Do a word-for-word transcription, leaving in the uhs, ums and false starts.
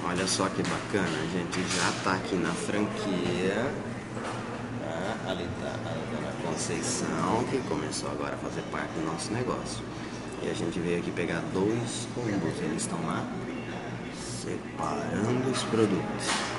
Olha só que bacana, a gente já tá aqui na franquia, tá? Ali tá a dona Conceição, que começou agora a fazer parte do nosso negócio. E a gente veio aqui pegar dois combos, eles estão lá separando os produtos.